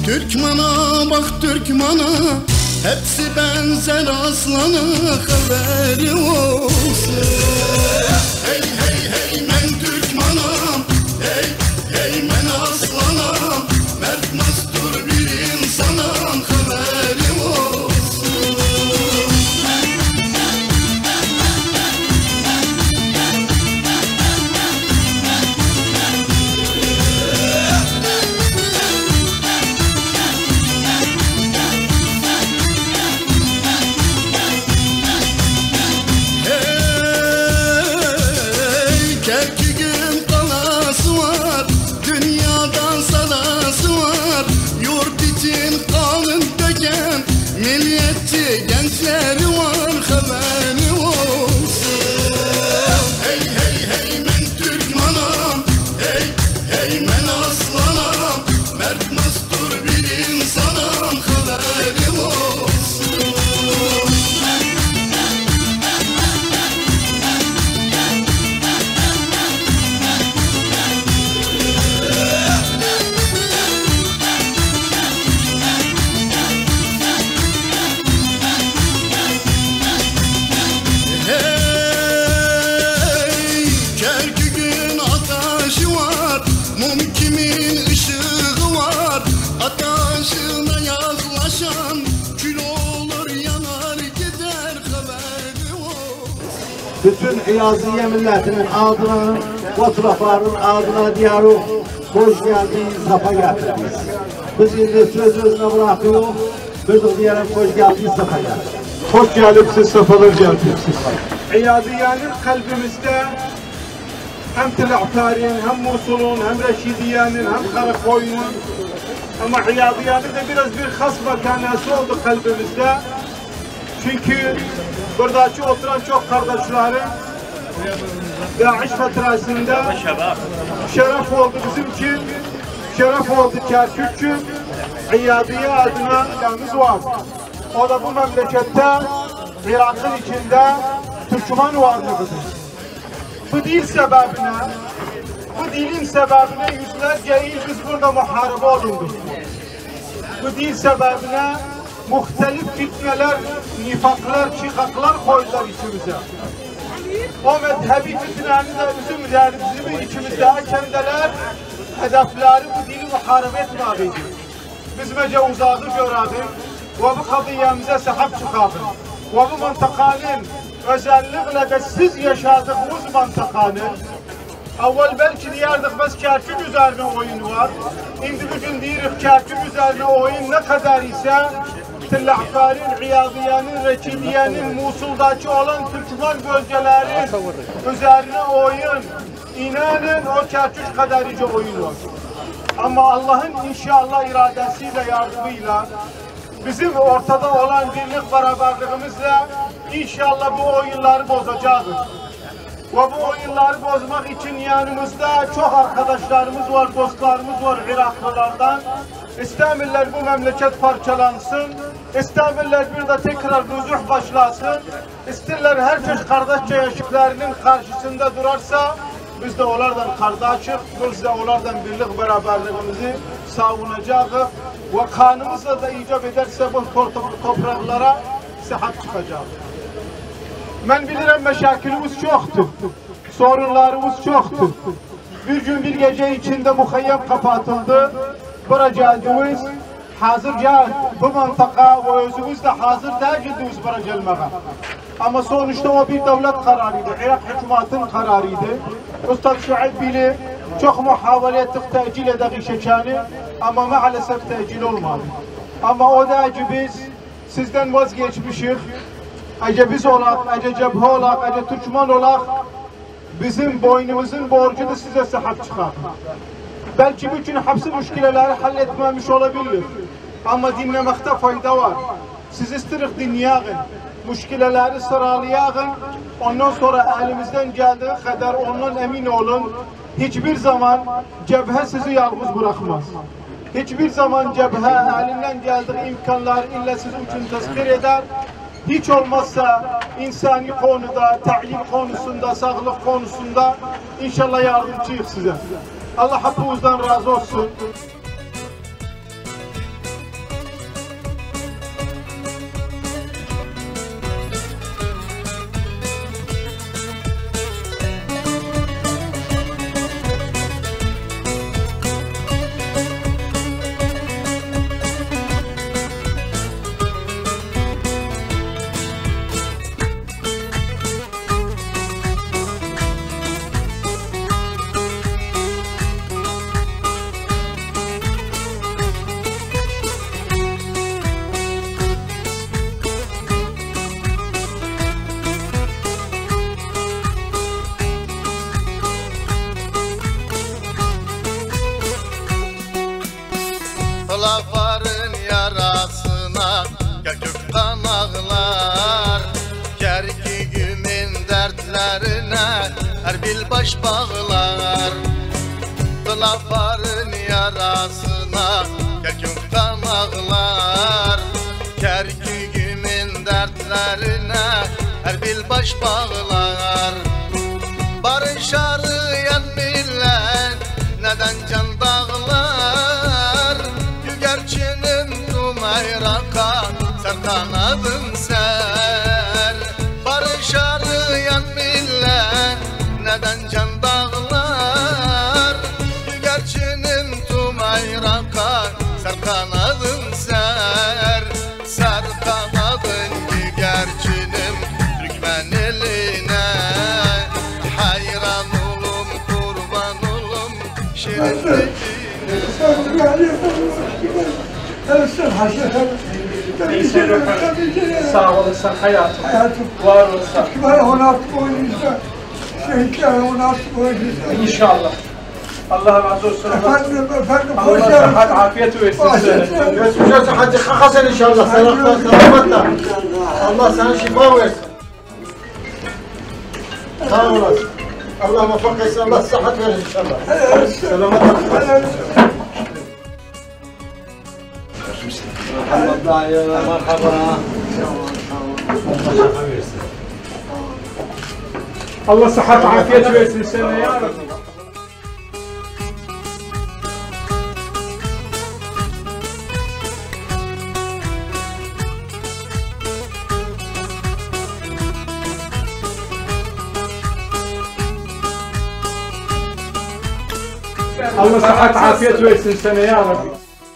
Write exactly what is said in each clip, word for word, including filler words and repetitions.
Türkmana bak Türkmana, hepsi benzer aslana, haberi olsun. Hey hey hey men Türkmanam, hey hey men aslanam, mert mastur bir insanam, haberi olsun. Milliyetçi gençleri var, haberi olsun. Hey hey hey men Türkmanam, hey hey men aslanam, mert mastur bir insanam, haberi olsun. Mum kimin ışığı var, ateşine yaklaşan kül olur yanar gider, haberi olsun. Bütün İyaziye milletinin adına, fotoğrafların adına diyarı hoş geldiniz, safa geldiniz. Biz şimdi söz özüne bırakıyor, biz diyelim hoş geldiniz, safa geldiniz. Hoş gelipsiz, safalar gelipsiz. İyaziye'nin kalbimizde hem Tela'Tarin, hem Musul'un, hem Reşidiye'nin, hem Karakoy'un, ama İyaziye'nin de biraz bir has makanesi oldu kalbimizde. Çünkü buradaki oturan çok kardeşlerim Daesh fatrasında şeref oldu bizim için, şeref oldu Kerkük için. İyaziye adına yanımız var. O da bu memlekette, Irak'ın içinde Türkmen varlığıdır. Bu dil sebebine, bu dilin sebebine yüzlerce yıl biz burada muharebe olunduk. Bu dil sebebine muhtelif fitneler, nifaklar, çıkaklar koydular içimize. O mezhebi fitneni de bizim derdimizi içimizde açendeler, hedefleri bu dili muharebe etmelidir. Biz mece uzağı görelim ve bu kadiyemize sahip çıkalım. Ve bu mantıkanın özellikle de siz yaşadığımız mantıkanın, evvel belki diyerdik biz Kerkük üzerine oyun var. Şimdi bugün diyoruz Kerkük üzerine oyun ne kadar ise Tela'Tarin, İyaziye'nin, Reşidiye'nin, Musul'daki olan Türkmen bölgelerin üzerine oyun. İnanın o Kerkük kadarıca oyun var. Ama Allah'ın inşallah iradesiyle, yardımıyla bizim ortada olan birlik beraberliğimizle İnşallah bu oyunları bozacağız. Ve bu oyunları bozmak için yanımızda çok arkadaşlarımız var, dostlarımız var Iraklılardan. İstemirler bu memleket parçalansın. İstemirler bir de tekrar nüzuh başlasın. İsterler herkes kardeşçe yaşıklarının karşısında durarsa biz de onlardan kardeşiz, biz de onlardan birlik beraberliğimizi savunacağız. Ve kanımızla da icap ederse bu topraklara sıhhat çıkacak. Ben bilirim meşakilimiz çoktur, sorunlarımız çoktur. Bir gün bir gece içinde muhayyem kapatıldı. Buracağımız hazırca bu mantıka ve özümüz de hazır değiliz buraya gelmeye. Ama sonuçta o bir devlet kararıydı, Irak hükümetinin kararıydı. Ustad Şuayb bile çok muhavele ettik tecil edek şekani ama maalesef tecil olmadı. Ama o da ki biz sizden vazgeçmişiz. Ece biz olak, ece cephe olak, ece Türkmen olak, bizim boynumuzun borcu da size sahip çıkar. Belki bütün hapsi müşkileleri halletmemiş olabilir. Ama dinlemekte fayda var. Siz istirik dinleyin, müşkileleri sıralayın, ondan sonra elimizden geldiği kadar ondan emin olun. Hiçbir zaman cephe sizi yalnız bırakmaz. Hiçbir zaman cephe elinden geldiği imkanlar illa sizin için tezkir eder. Hiç olmazsa insani konuda, ta'lim konusunda, sağlık konusunda inşallah yardımcıyız size. Allah hepinizden razı olsun. Kılafarın yarasına gökten ağlar. Kerkigümün dertlerine Erbil baş bağlar. Kılafarın yarasına gökten ağlar. Kerkigümün dertlerine Erbil baş bağlar. Barış arayan millet neden can dağlar? Yügerçinin Dumayraka sen kanadın ser. Barış arayan millet neden can dağlar? Yügerçinin Dumayraka sen kanadın ser. Ser kanadın yügerçinin Türkmen eline. Hayran olum kurban olum şirin. Sağ olasın hayatım. Hayatım. Var olsun. Bana on altı boyunca, şehitler on altı boyunca. İnşallah. Allah razı olsun. Efendim, efendim, Allah sıhhat, afiyet versin size. Geçmiş olsun hacı kakasın inşallah. Selamatla, selamatla. Allah sana şifa versin. Sağ olasın. Allah muvaffak etsin, Allah sıhhat verir inşallah. Selamatla. Merhaba. Merhaba. Allah sıhhat, afiyet versin sana ya Rabbi. Allah sıhhat, afiyet versin sana ya Rabbi.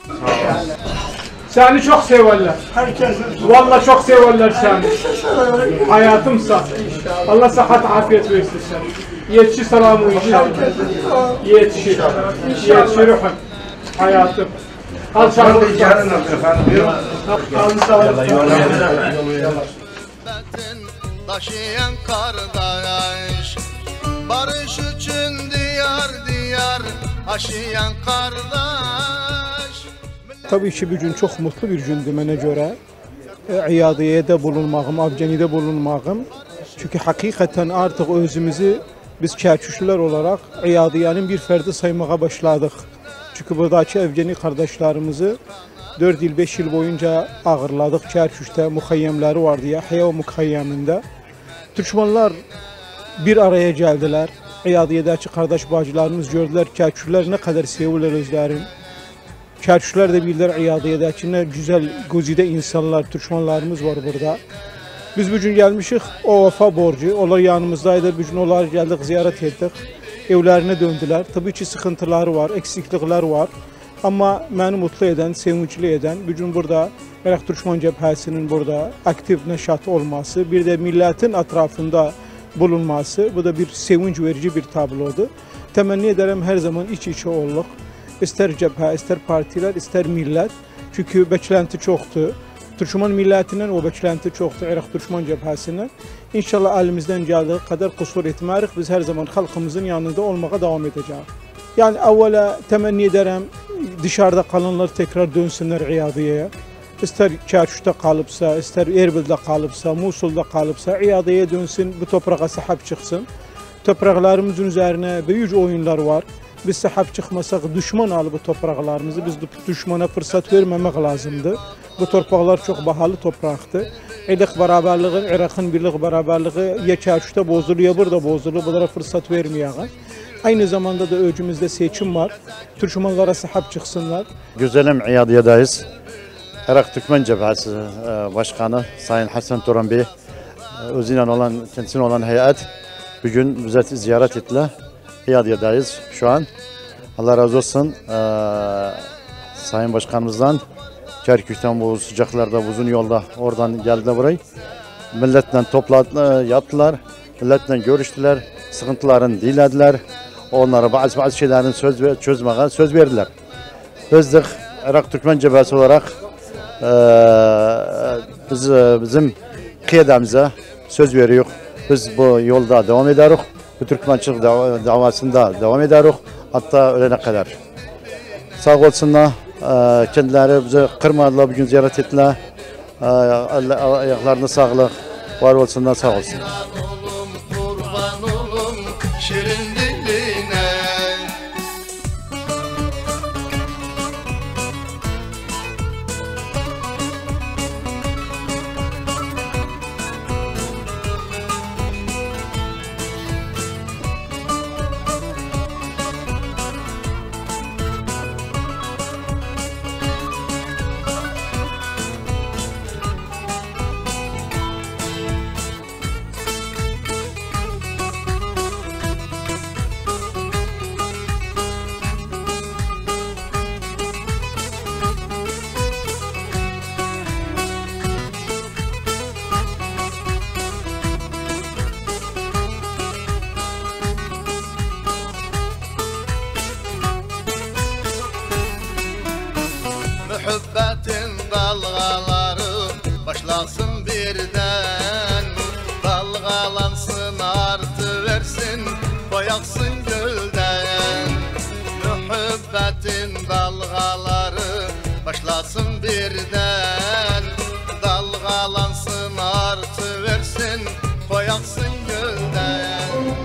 Seni çok severler. Herkesin. Vallahi çok severler seni. Hayatımsa. Allah sıhhat, afiyet versin sana. Yetişi selamı inşallah. Yetişi. Yetişi ruhum. Hayatım. Al sağlık. Al sağlık. Taşıyan kardeş, barış için diyar diyar aşıyan kardeş. Tabii ki bir gün çok mutlu bir gündür mənə görə. İyadiyyədə bulunmağım, Avcanidə bulunmağım. Çünki həqiqətən artıq özümüzü biz Kərküşlülər olaraq İyadiyyənin bir fərdi saymağa başladıq. Çünki buradakı Avcani qardaşlarımızı dörd il, beş il boyunca ağırladıq. Kərküşdə müxəyyəmləri vardı ya, Həya müxəyyəmində. Türkmenler bir araya gəldilər. İyadiyyədəki qardaş bacılarımız gördülər Kərküşlülər nə qədər sevirlər özlərini. Kərküşlər də bilirlər İyadiyyədəki nə gözəl, güzide insanlar, Türkmenlarımız var burada. Biz bugün gəlmişik o vafa borcu. Onlar yanımızdaydı. Bugün onları gəldik, ziyaret etdik. Evlərinə döndülər. Tabii ki sıxıntıları var, eksiklikler var. Amma məni mutlu edən, sevincli edən bugün burada Irak Türkmen Cəbhəsinin burada aktiv nəşat olması, bir də millətin ətrafında bulunması, bu da bir sevinç verici bir tablodur. Təmənni edərəm hər zaman iç-içə oluq. İstər cəbhə, istər partilər, istər millət. Çünki bəklənti çoxdur. Türkmen millətindən o bəklənti çoxdur Irak Türkmen Cəbhəsindən. İnşallah əlimizdən gəldiyi qədər qüsur etmərik. Biz hər zaman xalqımızın yanında olmağa davam edəcəyik. Yani əvvəla təmənni edərəm dışarıda qalanlar tekrar dönsünlər İyadiyyəyə. İstər Kərküşdə qalıbsa, istər Erbildə qalıbsa, Musulda qalıbsa, İyadiyyəyə dönsün, bu toprağa sahib çıxsın. Topraklarımızın üzərinə böyük oyunlar var. Biz sahib çıxmasaq, düşman alıb bu topraklarımızı, biz düşmana fırsat verməmək lazımdır. Bu torpaqlar çox bahalı torpaqdır. İlik bərabərliğin, İraqın birlik bərabərliği ya Kərküşdə bozulur, ya burada bozulur, bunlara fırsat verməyək. Aynı zamanda da ölkəmizdə seçim var. Türkmenlara sahib çıxsınlar. Güzelim İyadiyyədeyiz. Irak Türkmen Cəbhəsi Başkanı Sayın Hasan Turan Bey, özüyle olan, kendisine olan heyet bugün bize ziyaret ettiler. İyadiyyədeyiz şu an. Allah razı olsun ee, Sayın Başkanımızdan. Kerkük'ten bu sıcaklarda, uzun yolda oradan geldiler burayı. Milletle topladılar, yaptılar. Milletle görüştüler. Sıkıntılarını dilediler. Onlara bazı bazı şeylerin söz çözmeye söz verdiler. Bizdik Irak Türkmen Cəbhəsi olarak ee, biz bizim kıyadamıza söz veriyoruz. Biz bu yolda devam ederiz. Bu Türkmençilik davasında devam ederiz. Hatta ölene kadar. Sağ olsunlar. Kendileri bize kırmadılar, bugün ziyaret ettiler. Ayaklarına sağlık, var olsunlar, sağ olsun. Olum, kurban olum şirin diline. Mühibbetin dalgaları başlasın birden. Dalgalansın artı versin koyaksın gölden. Mühibbetin dalgaları başlasın birden. Dalgalansın artı versin koyaksın gölden.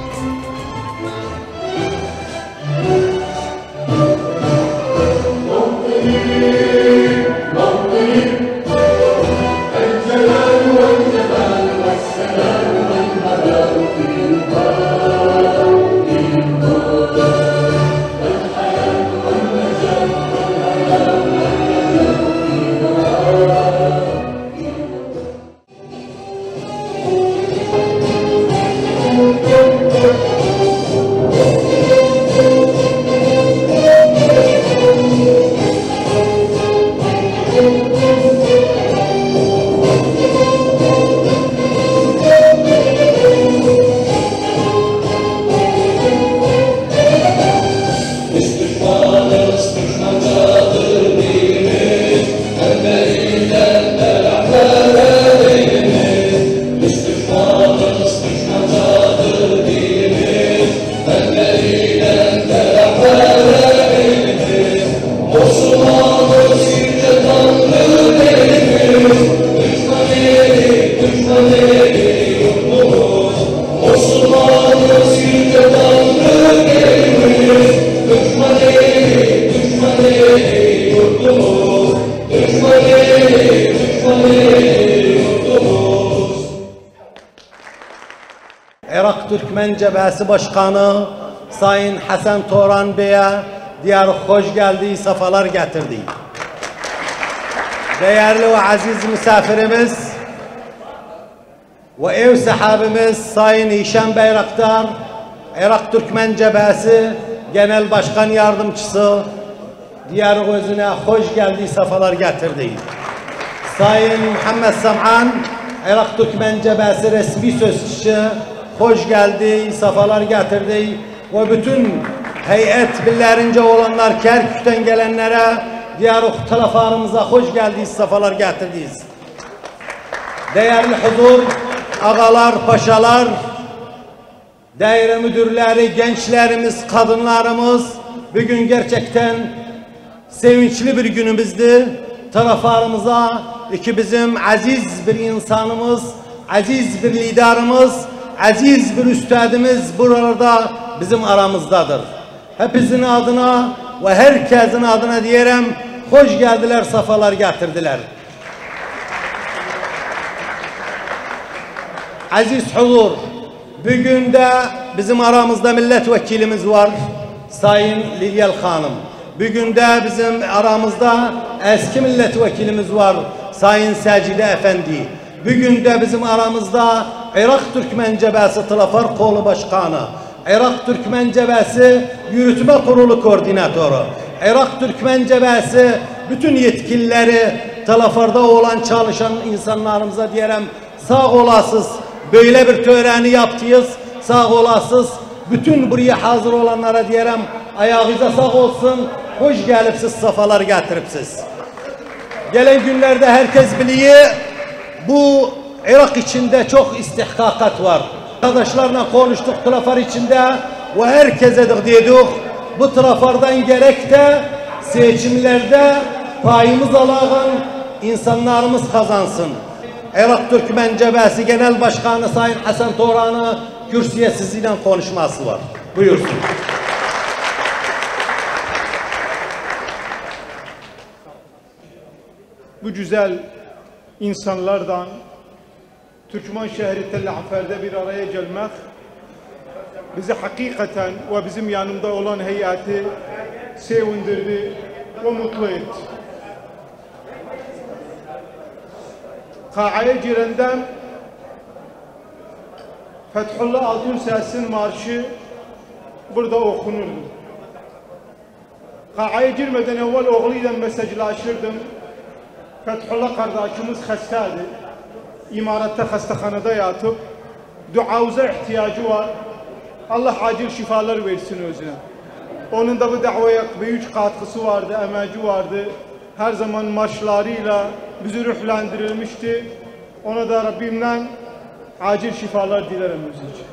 Irak Türkmen Cebhesi Başkanı Sayın Hasan Toran Bey'e diyar hoş geldiği safalar getirdi. Değerli ve aziz misafirimiz ve ev sahibimiz Sayın Hişam Bayraktar, Irak Türkmen Cebhesi Genel Başkan Yardımcısı diyar gözüne hoş geldiği safalar getirdi. Sayın Muhammed Sam'an, Irak Türkmen Cebhesi resmi sözcüsü hoş geldi, safalar getirdi ve bütün heyet billerince olanlar, Kerkük'ten gelenlere, diğer ihtilaflarımıza hoş geldi, safalar getirdiniz. Değerli huzur, ağalar, paşalar, daire müdürleri, gençlerimiz, kadınlarımız, bugün gerçekten sevinçli bir günümüzdü. Taraflarımıza iki bizim aziz bir insanımız, aziz bir liderimiz, aziz bir üstadımız buralarda bizim aramızdadır. Hepinizin adına ve herkesin adına diyelim, hoş geldiler, safalar getirdiler. Aziz huzur, bugün de bizim aramızda milletvekilimiz var, Sayın Lilyal Hanım. Bugün de bizim aramızda eski milletvekilimiz var, Sayın Sacide Efendi. Bugün de bizim aramızda Irak Türkmen Cebhesi Tılafar Kolu Başkanı, Irak Türkmen Cebhesi Yürütme Kurulu Koordinatörü, Irak Türkmen Cebhesi bütün yetkilileri, Tılafar'da olan çalışan insanlarımıza diyelim, sağ olasız, böyle bir töreni yaptıyız, sağ olasız, bütün buraya hazır olanlara diyelim, ayağınıza sağ olsun, hoş gelipsiz, safalar getiripsiz. Gelen günlerde herkes biliyor, bu Irak içinde çok istihkakat var. Arkadaşlarla konuştuk Tılafar içinde ve herkese de dedik, bu Tılafar'dan gerek de seçimlerde payımız alan insanlarımız kazansın. Irak Türkmen Cebhesi Genel Başkanı Sayın Hasan Toran'ı kürsüye sizinle konuşması var. Buyursun. Bu güzel insanlardan Türkmen şehri Tel Afer'de bir araya gelmek bizi hakikaten ve bizim yanımda olan heyeti sevindirdi ve mutlu etti. Ka'aya girenden Fethullah Altun Ses'in marşı burada okunurdu. Ka'aya girmeden evvel oğluyla mesajlaşırdım. Fethullah kardeşimiz hastaydı. İmaratta hastahanede yatıp duauza ihtiyacı var. Allah acil şifalar versin özüne. Onun da bu davaya büyük katkısı vardı, emeği vardı. Her zaman marşlarıyla bizi ruhlandırılmıştı. Ona da Rabbimden acil şifalar dilerim özü için.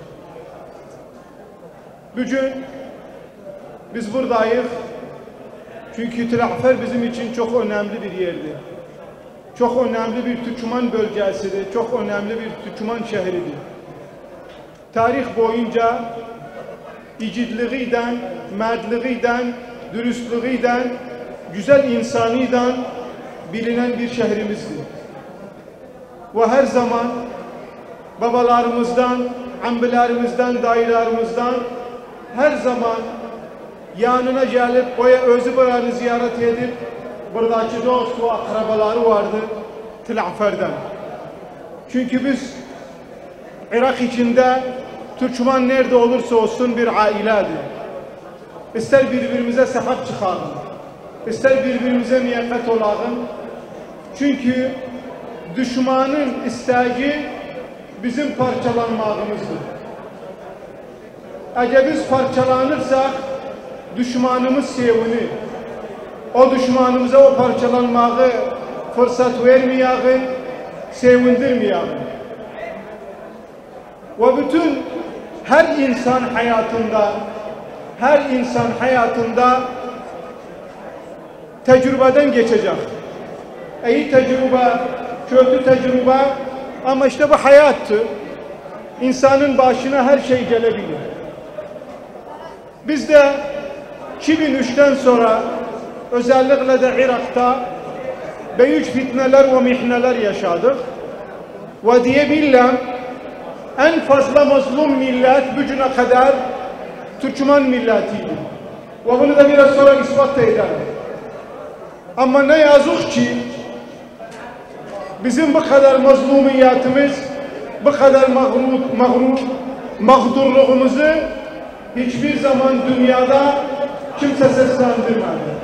Bugün biz buradayız. Çünkü Tel Afer bizim için çok önemli bir yerdi. Çok önemli bir Türkmen bölgesidir. Çok önemli bir Türkmen şehridir. Tarih boyunca icidliğinden, merdliğinden, dürüstlüğünden, güzel insanıydan bilinen bir şehrimizdir. Ve her zaman babalarımızdan, ambilerimizden, dayılarımızdan her zaman yanına gelip boya özü boyanı ziyaret edip buradaki dost ve akrabaları vardı Tel Afer'den. Çünkü biz Irak içinde Türkmen nerede olursa olsun bir ailedir. İster birbirimize sahip çıkalım, ister birbirimize miyakat olalım. Çünkü düşmanın isteği bizim parçalanmamızdır. Eğer biz parçalanırsak düşmanımız sevinir. O düşmanımıza o parçalanmayı fırsat vermeyelim, sevindirmeyelim. Ve bütün her insan hayatında, her insan hayatında tecrübeden geçecek. İyi tecrübe, kötü tecrübe ama işte bu hayattır. İnsanın başına her şey gelebilir. Biz de iki bin üçten sonra özellikle de Irak'ta büyük fitneler ve mihneler yaşadık. Ve diyebilirim en fazla mazlum millet bugüne kadar Türkmen milletiydi. Ve bunu da biraz sonra ispat ederim. Ama ne yazık ki bizim bu kadar mazlumiyetimiz, bu kadar mağrur, mağrur, mağdurluğumuzu hiçbir zaman dünyada kimse seslendirmedi.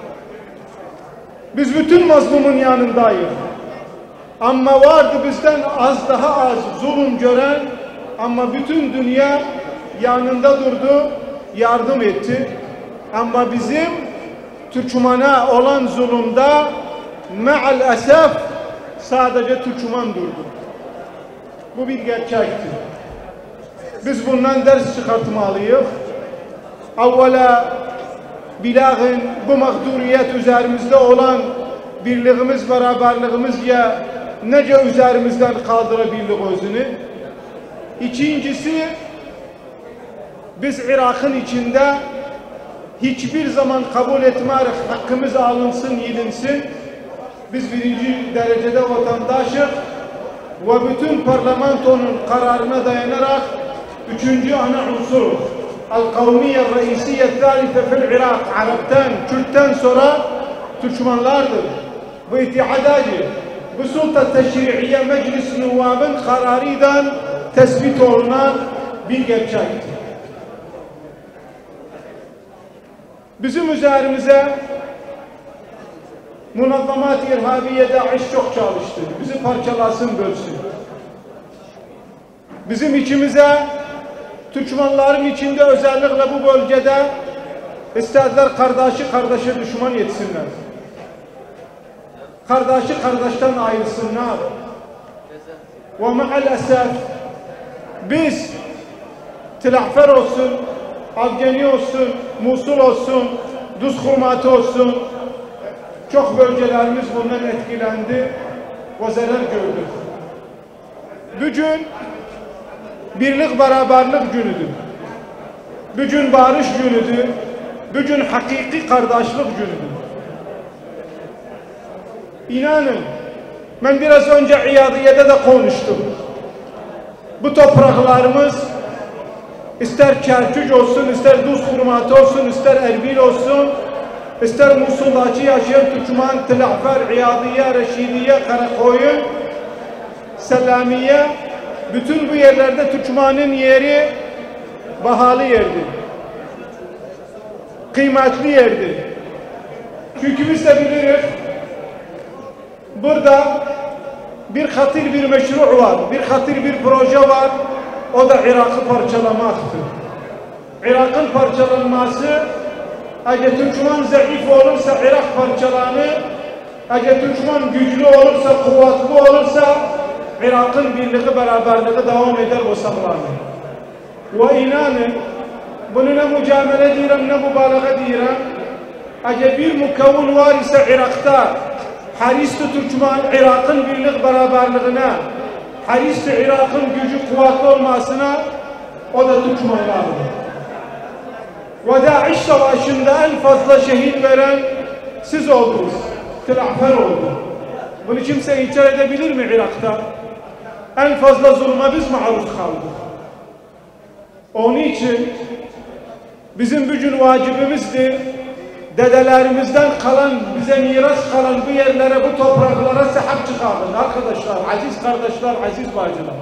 Biz bütün mazlumun yanındayız. Ama vardı bizden az daha az zulüm gören ama bütün dünya yanında durdu, yardım etti. Ama bizim Türkmen'e olan zulümde maalesef sadece Türkmen durdu. Bu bir gerçektir. Biz bundan ders çıkartmalıyız. Evvela bilağın bu mağduriyet üzerimizde olan birliğimiz, beraberliğimiz ya nece üzerimizden kaldırabilir özünü. İkincisi biz Irak'ın içinde hiçbir zaman kabul etmeyerek hakkımız alınsın, yilinsin. Biz birinci derecede vatandaşız ve bütün parlamentonun kararına dayanarak üçüncü ana unsur el-kavmiye reisiye thalithe fil Irak Arap'tan, Kürt'ten sonra Türkmenlerdir. Bu itihadacı bu sulta teşri'iye meclis nuvabın kararıyla tespit olunan bir gerçektir. Bizim üzerimize Münazzamat-ı İrhabiye Daesh çok çalıştı. Bizi parçalasın, bölsün. Bizim içimize, Türkmenlerin içinde özellikle bu bölgede istediler kardeşi kardeşe düşman yetsinler. Kardeşi kardeşten ayrılsınlar. Ve maalesef biz Tel Afer olsun, Afgani olsun, Musul olsun, Duz hurmatı olsun. Çok bölgelerimiz bundan etkilendi ve zarar gördü. Bugün birlik beraberlik günüdür. Bugün barış günüdür. Bugün hakiki kardeşlik günüdür. İnanın, ben biraz önce İyadiye'de de konuştum. Bu topraklarımız ister Kerkük olsun, ister Duz hurmatı olsun, ister Erbil olsun, ister Musul'daki yaşayan Türkmen, Tilahfer, İyadiye, Reşidiye, Karakoyun, Selamiye, bütün bu yerlerde Türkmen'in yeri bahalı yerdir. Kıymetli yerdir. Çünkü biz de biliriz, burada bir hatır bir meşru var, bir hatır bir proje var, o da Irak'ı parçalamaktır. Irak'ın parçalanması, eğer Türkmen zayıf olursa Irak parçalanır, eğer Türkmen güçlü olursa, kuvvetli olursa, Irak'ın birliği, beraberliği devam eder o sağlanır. Ve inanın, bunu ne mücamele diyorum, ne mübalağa diyorum, eğer bir mukavun var ise Irak'ta, haristi Türkmen, Irak'ın birlik beraberliğine, haristi Irak'ın gücü kuvvetli olmasına, o da Türkmenlerdir. Ve Daesh Savaşı'nda en fazla şehit veren siz oldunuz, Tilahfer oldu. Bunu kimse inkar edebilir mi Irak'ta? En fazla zulme biz maruz kaldık. Onun için bizim bugün vacibimizdir, dedelerimizden kalan, bize miras kalan bu yerlere, bu topraklara sahip çıkalım arkadaşlar, aziz kardeşler, aziz bacılar.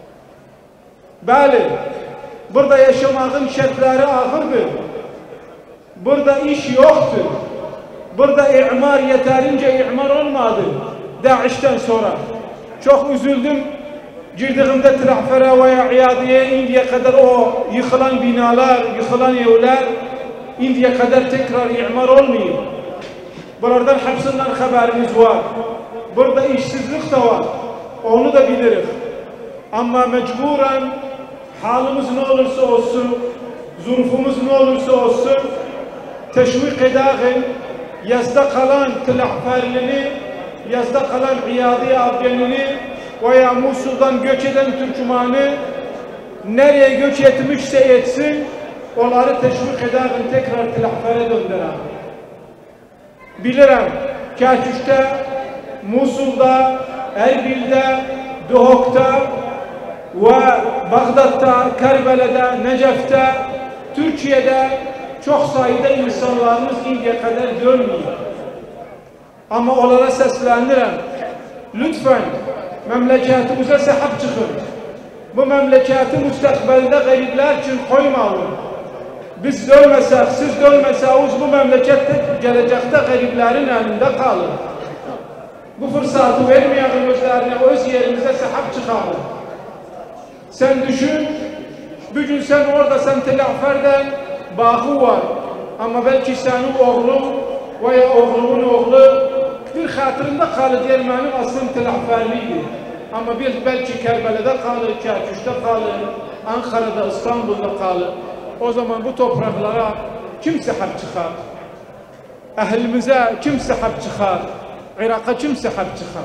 Bəli, burada yaşamağın şartları ağırdır. Burada iş yoktur. Burada imar yeterince imar olmadı Daesh'ten sonra. Çok üzüldüm. Girdiğimde Tilahfer'e veya İyadiye'ye indiye kadar o yıkılan binalar, yıkılan evler indiye kadar tekrar imar olmuyor. Buradan hepsinden haberimiz var. Burada işsizlik de var. Onu da biliriz. Ama mecburen halimiz ne olursa olsun, zurufumuz ne olursa olsun teşvik edağın yazda kalan Tilahferlini, yazda kalan İyadiye Afganini veya Musul'dan göç eden Türkmen'i nereye göç etmişse etsin, onları teşvik edağın tekrar Tilahfer'e döndüren. Bilirim, Kerkük'te, Musul'da, Erbil'de, Duhok'ta ve Bağdat'ta, Kerbela'da, Necef'te, Türkiye'de çok sayıda insanlarımız indiye kadar dönmüyor. Ama onlara seslenirim. Lütfen memleketimize sahip çıkın. Bu memleketi müstakbelde garipler için koymayın. Biz dönmesek, siz dönmeseniz bu memlekette gelecekte gariplerin elinde kalır. Bu fırsatı vermeyen özlerine, öz yerimize sahip çıkalım. Sen düşün, bugün sen orada, sen Tilahfer'den bağı var. Ama belki senin oğlun veya oğlunun oğlu bir hatırında kalır diye benim aslım Tilahferliydi. Ama biz belki Kerbela'da kalır, Kerkük'te kalır, Ankara'da, İstanbul'da kalır. O zaman bu topraklara kim sahip çıkar? Ehlimize kim sahip çıkar? Irak'a kim sahip çıkar?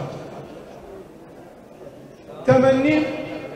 Temennim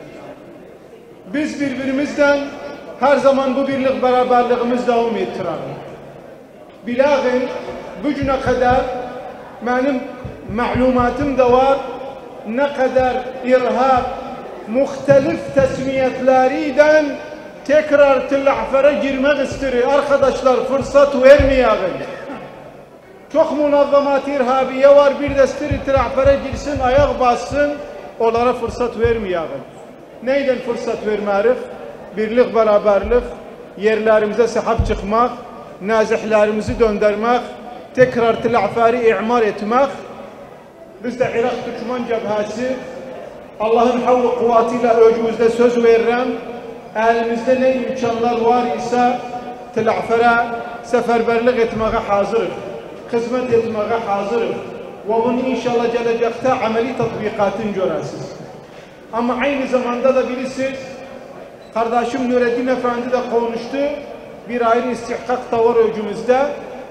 biz birbirimizden her zaman bu birlik beraberliğimiz devam ettirelim. Bilağın bugüne kadar benim malumatım da var, ne kadar irhab muhtelif tesmiyetleriyle tekrar Tilahfer'e girmek istiyor. Arkadaşlar fırsat vermeyin. Çok münazzamat irhabiye var, bir de istiyor Tilahfer'e girsin, ayak bassın, onlara fırsat vermeyin. Neyden fırsat vermeyiz? Birlik, beraberlik, yerlerimize sahip çıkmak, nazihlerimizi döndürmek, tekrar Tilahfer'i imar etmek. Biz de Irak Türkmen Cebhası, Allah'ın havlu kuvvetiyle öcümüzde söz veririm. Elimizde ne imkanlar var ise Tilahfer'e seferberlik etmeye hazırız. Hizmet etmeye hazırız. Ve bunu inşallah gelecekte ameli tatbikatını görürsünüz. Ama aynı zamanda da bilirsiniz, kardeşim Nureddin Efendi de konuştu. Bir ayrı istihkak da var öcümüzde.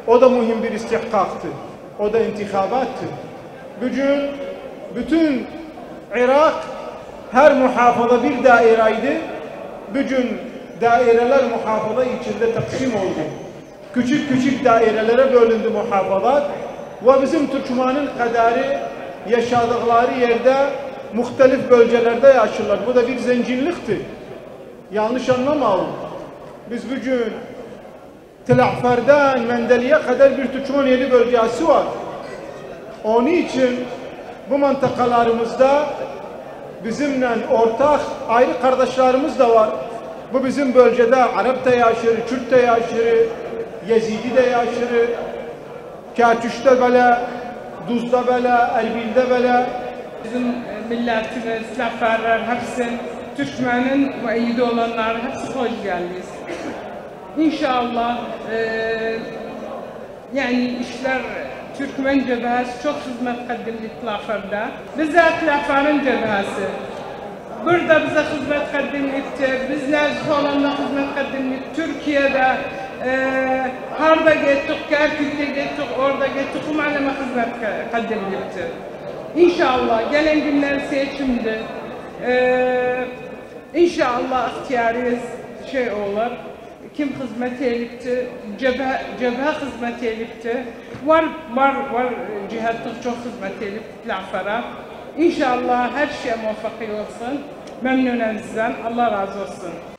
O da mühim bir istihkaktı. O da intikabattı. Bugün bütün Irak her muhafada bir daireydi. Bugün daireler muhafada içinde taksim oldu. Küçük küçük dairelere bölündü muhafadat ve bizim Türkmen'in kadarı yaşadıkları yerde muhtelif bölgelerde yaşıyorlar. Bu da bir zenginlikti. Yanlış anlamayın. Biz bugün Tela'fer'den Mendeli'ye kadar bir Türkmen yedi bölgesi var. Onun için bu mantakalarımızda bizimle ortak ayrı kardeşlerimiz de var. Bu bizim bölgede Arap da yaşır, Kürt de yaşır, Yezidi de yaşır, Kerküş'te böyle, Duz'da böyle, Erbil'de böyle. Bizim milletimiz, Laferler, hepsi Türkmen'in müeyyidi olanlar, hepsi hoş geldiniz. İnşallah e, yani işler Türkmen cebhesi çok hizmet kaddimli Lafer'de. Bizzat Lafer'in cebhesi. Burada bize hizmet kaddimlikti, biz nezih olanla hizmet kaddimlik. Türkiye'de e, harda gittik, Kerkük'te gittik, orada gittik, umarım hizmet kaddimlikti. İnşallah gelen günler seçimdi. Ee, İnşallah ihtiyarıyız şey olur. Kim hizmet edipti, cebhe, cebhe hizmet edipti. Var, var, var cihatlık çok hizmet edipti Lafer'a. İnşallah her şeye muvaffak olsun. Memnunum sizden. Allah razı olsun.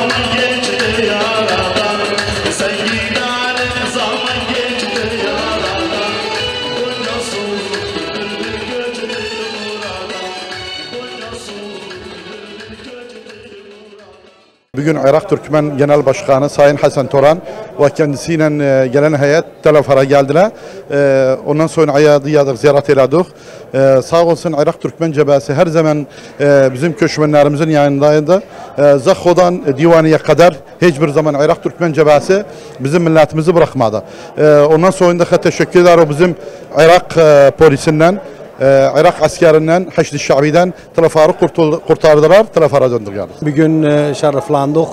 Bugün Irak Türkmen Genel Başkanı Sayın Hasan Toran ve kendisiyle gelen heyet telefara geldiler. Ondan sonra ayadıyadık, ziyaret elədik. Sağ olsun Irak Türkmen Cebhesi her zaman bizim köşmenlerimizin yanındaydı. Zakho'dan Divani'ye kadar hiçbir zaman Irak Türkmen Cebhesi bizim milletimizi bırakmadı. Ondan sonra da teşekkür ederim bizim Irak polisinden, Irak askerinden, Haçlı Şabi'den telefarı kurtardılar, telefara döndük yani. Bugün şereflandık.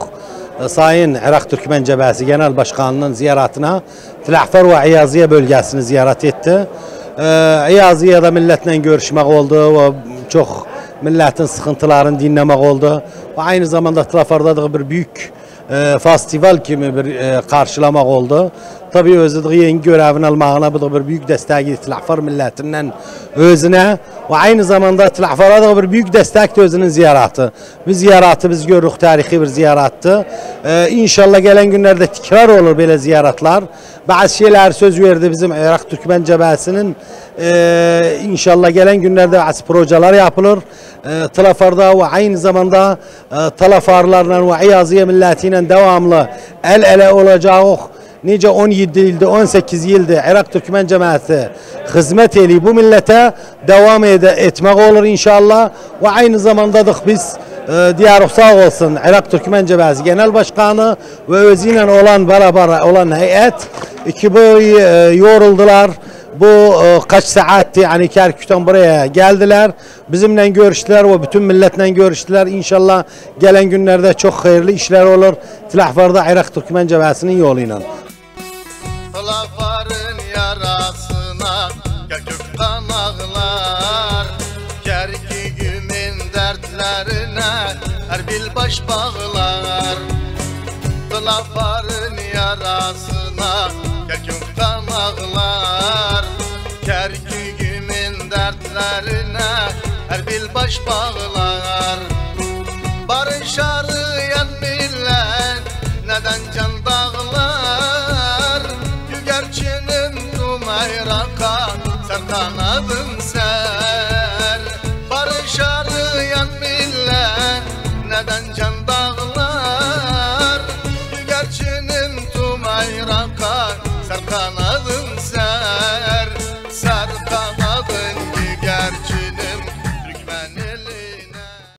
Sayın Irak Türkmen Cebhesi Genel Başkanı'nın ziyaretine Tilafar ve İyaziye bölgesini ziyaret etti. İyaziye'de milletle görüşmek oldu ve çok milletin sıkıntılarını dinlemek oldu. Ve aynı zamanda Tilafar'da da bir büyük festival kimi bir karşılamak oldu. Tabii özü yeni görevini almağına bu da bir büyük destek Tilafar milletinden özüne ve aynı zamanda Tilafar'a da bir büyük destek de özünün ziyareti. Biz ziyareti biz görürük, tarihi bir ziyaretti. Ee, İnşallah gelen günlerde tekrar olur böyle ziyaretler. Bazı şeyler söz verdi bizim Irak Türkmen Cebhesi'nin. Ee, İnşallah gelen günlerde bazı projeler yapılır. Ee, Tilafar'da ve aynı zamanda e, Tilafarlarla ve İyaziye milletiyle devamlı el ele olacağız. Nice on yedi yılda, on sekiz yılda Irak Türkmen Cemaati hizmet eli bu millete devam ed etmek olur inşallah. Ve aynı zamanda da biz e, diyarı sağ olsun Irak Türkmen Cemaati Genel Başkanı ve özüyle olan beraber olan heyet iki boy e, yoruldular. Bu e, kaç saatti yani Kerkük'ten buraya geldiler. Bizimle görüştüler ve bütün milletle görüştüler. İnşallah gelen günlerde çok hayırlı işler olur. Tilafar'da Irak Türkmen Cemaati'nin yoluyla. Tilafarın yarasına gökükten ağlar, Kerkük'ümün dertlerine her bir baş bağlar. Tilafarın yarasına gökükten ağlar, Kerkük'ümün dertlerine her bir baş bağlar. Barış arayan millet neden can dağlar, Yügerçinin Dumayraka sen kanadın ser. Barış arayan millet neden can dağlar, Yügerçinin Dumayraka sen kanadın